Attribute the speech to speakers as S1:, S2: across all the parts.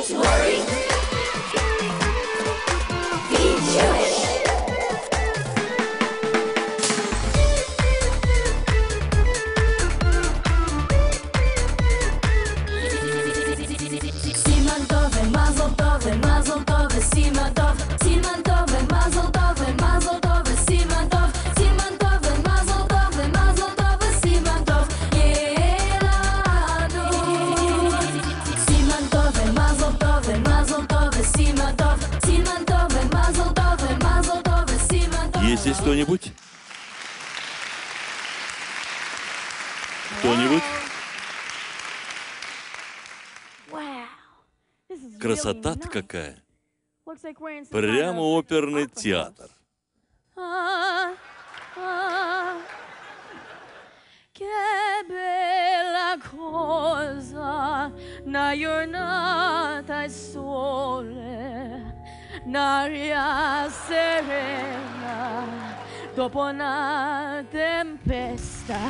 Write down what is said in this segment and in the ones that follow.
S1: worry. Be Jewish. Simantowy, mazoltowy, mazoltowy, simantow. Simantowy, mazoltowy, mazoltowy, simantow. Simantowy, mazoltowy, mazoltowy, simantow. Jeladu. Simantowy, mazoltowy, mazoltowy, simantow. Simantowy, mazoltowy, mazoltowy, simantow.
S2: Есть здесь кто-нибудь? Кто-нибудь? Красота-то какая. Прямо оперный театр.
S3: Che bella cosa, na giornata e sole, n'aria serena, dopo una tempesta.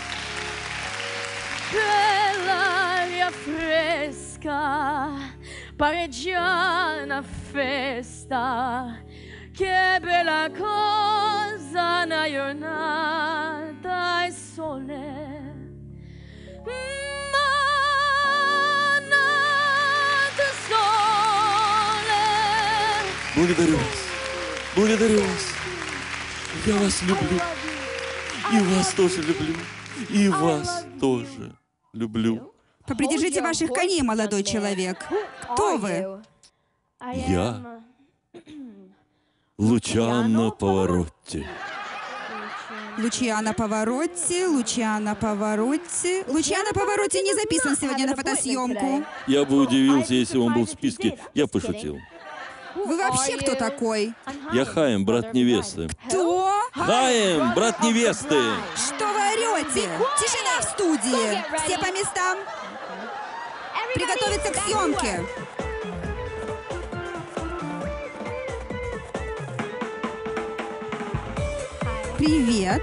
S3: Bell'aria fresca, pareggiana festa, che bella cosa, una giornata e sole. Manata sole.
S2: Благодарю вас. Благодарю вас. Я вас люблю. И вас тоже люблю. И вас тоже люблю.
S4: Попридержите ваших коней, молодой человек. Кто вы?
S2: Я Лучано Паваротти.
S4: Лучиано Паваротти, Лучиано Паваротти. Лучиано Паваротти не записан сегодня на фотосъемку.
S2: Я бы удивился, если он был в списке. Я пошутил.
S4: Вы вообще кто такой?
S2: Я Хаим, брат невесты.
S4: Кто?
S2: Хаим, брат невесты!
S4: Что вы орете? Тишина в студии. Все по местам. Приготовиться к съемке. Привет.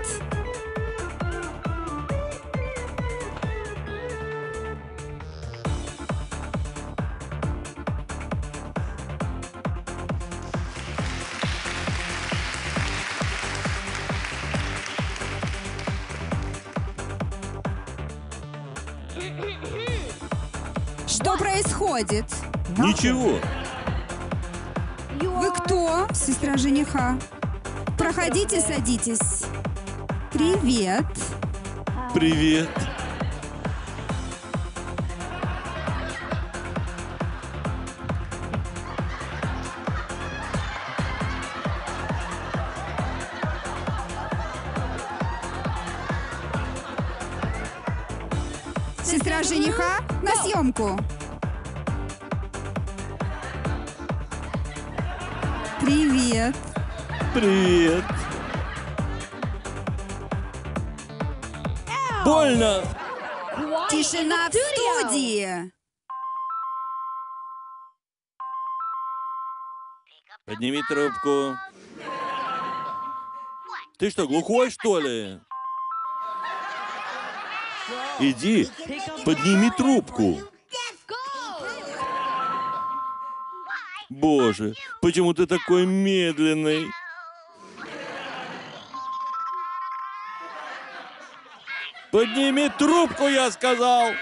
S4: Что происходит?
S2: Ничего.
S4: Вы кто? Сестра жениха. Проходите, садитесь. Привет.
S2: Привет.
S4: Сестра жениха на съемку. Привет.
S2: Привет. Больно.
S4: Тишина в студии.
S2: Подними трубку. Ты что, глухой, что ли? Иди, подними трубку. Боже, почему ты такой медленный? Подними трубку, я сказал!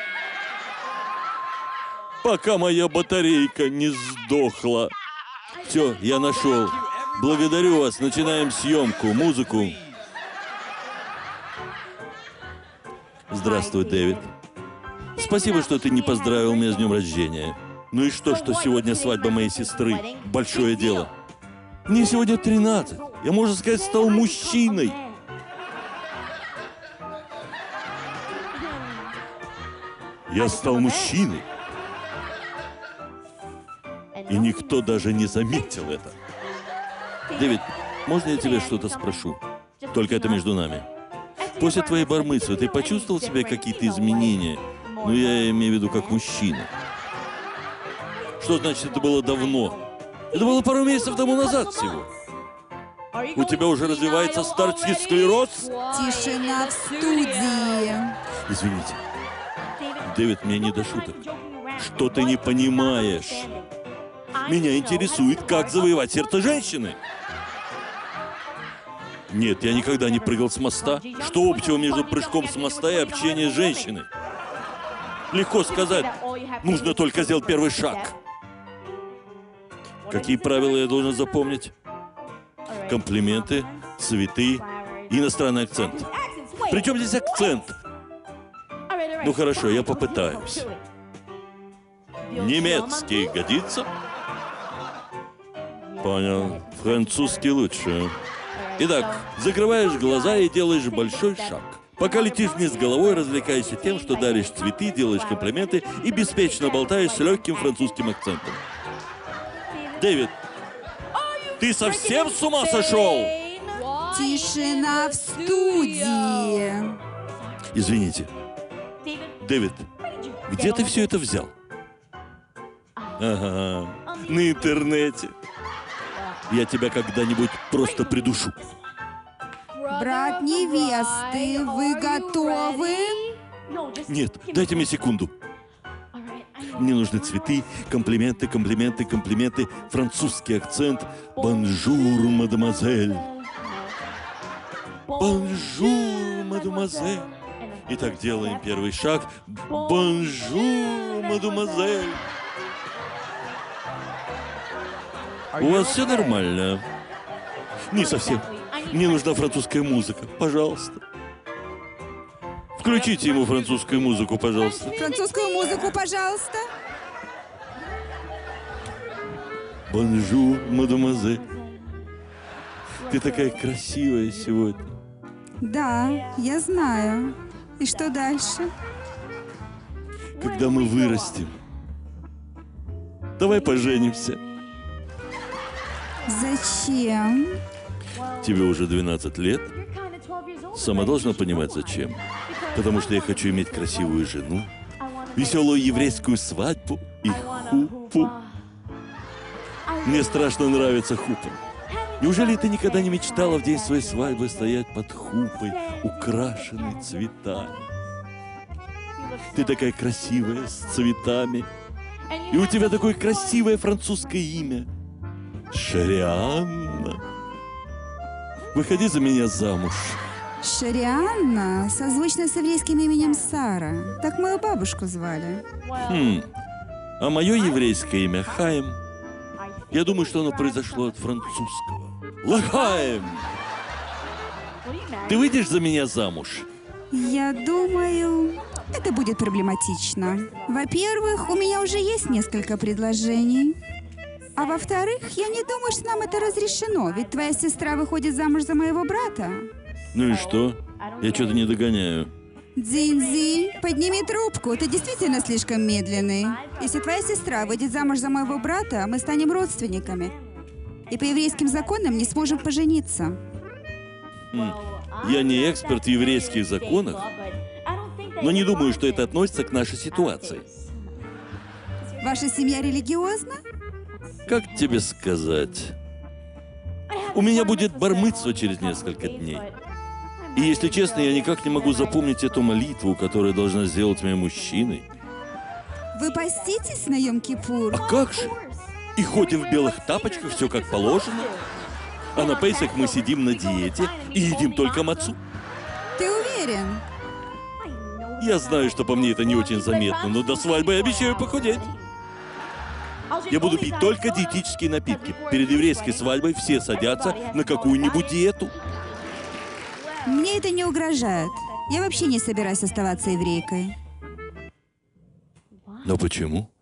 S2: Пока моя батарейка не сдохла. Все, я нашел. Благодарю вас. Начинаем съемку. Музыку. Здравствуй, Дэвид. Спасибо, что ты не поздравил меня с днем рождения. Ну и что сегодня свадьба моей сестры? Большое дело. Мне сегодня 13. Я, можно сказать, стал мужчиной. Я стал мужчиной. И никто даже не заметил это. Дэвид, можно я тебя что-то спрошу? Только это между нами. После твоей бар-мицвы ты почувствовал в себе какие-то изменения? Ну, я имею в виду как мужчина. Что значит, это было давно? Это было пару месяцев тому назад всего. У тебя уже развивается старческий склероз?
S4: Тишина в студии.
S2: Извините. Дэвид, мне не до шуток. что ты не понимаешь. Меня интересует, как завоевать сердце женщины. Нет, я никогда не прыгал с моста. Что общего между прыжком с моста и общением с женщиной? Легко сказать. Нужно только сделать первый шаг. Какие правила я должен запомнить? Комплименты, цветы, иностранный акцент. Причем здесь акцент? Ну хорошо, я попытаюсь. Немецкий годится? Понял. Французский лучше. Итак, закрываешь глаза и делаешь большой шаг. Пока летишь вниз головой, развлекаешься тем, что даришь цветы, делаешь комплименты и беспечно болтаешь с легким французским акцентом. Дэвид, ты совсем с ума сошел?
S4: Тишина в студии.
S2: Извините. Дэвид, где ты все это взял? Ага, на интернете. Я тебя когда-нибудь просто придушу.
S4: Брат невесты, вы готовы?
S2: Нет, дайте мне секунду. Мне нужны цветы, комплименты, комплименты, комплименты, французский акцент. Бонжур, мадемуазель. Бонжур, мадемуазель. Итак, делаем первый шаг. Бонжур, мадемуазель. У вас все нормально? Не совсем. Мне нужна французская музыка. Пожалуйста. Включите ему французскую музыку, пожалуйста.
S4: Французскую музыку, пожалуйста.
S2: Бонжур, мадемуазель. Ты такая красивая сегодня.
S4: Да, я знаю. И что дальше?
S2: Когда мы вырастем, давай поженимся.
S4: Зачем?
S2: Тебе уже 12 лет. Сама должна понимать, зачем. Потому что я хочу иметь красивую жену, веселую еврейскую свадьбу и хупу. Мне страшно нравится хупа. Неужели ты никогда не мечтала в день своей свадьбы стоять под хупой, украшенной цветами? Ты такая красивая, с цветами. И у тебя такое красивое французское имя. Шарианна. Выходи за меня замуж.
S4: Шарианна созвучна с еврейским именем Сара. Так мою бабушку звали.
S2: А мое еврейское имя Хаим. Я думаю, что оно произошло от французского. Лахаем! Ты выйдешь за меня замуж?
S4: Я думаю, это будет проблематично. Во-первых, у меня уже есть несколько предложений. А во-вторых, я не думаю, что нам это разрешено, ведь твоя сестра выходит замуж за моего брата.
S2: Ну и что? Я что-то не догоняю.
S4: Дзинзи, подними трубку, ты действительно слишком медленный. Если твоя сестра выйдет замуж за моего брата, мы станем родственниками. И по еврейским законам не сможем пожениться.
S2: Я не эксперт в еврейских законах, но не думаю, что это относится к нашей ситуации.
S4: Ваша семья религиозна?
S2: Как тебе сказать? У меня будет бар-мицва через несколько дней. И если честно, я никак не могу запомнить эту молитву, которая должна сделать меня мужчиной.
S4: Вы поститесь на Йом-Кипур?
S2: А как же? И ходим в белых тапочках, все как положено. А на Пейсах мы сидим на диете и едим только мацу.
S4: Ты уверен?
S2: Я знаю, что по мне это не очень заметно, но до свадьбы я обещаю похудеть. Я буду пить только диетические напитки. Перед еврейской свадьбой все садятся на какую-нибудь диету.
S4: Мне это не угрожает. Я вообще не собираюсь оставаться еврейкой.
S2: Но почему?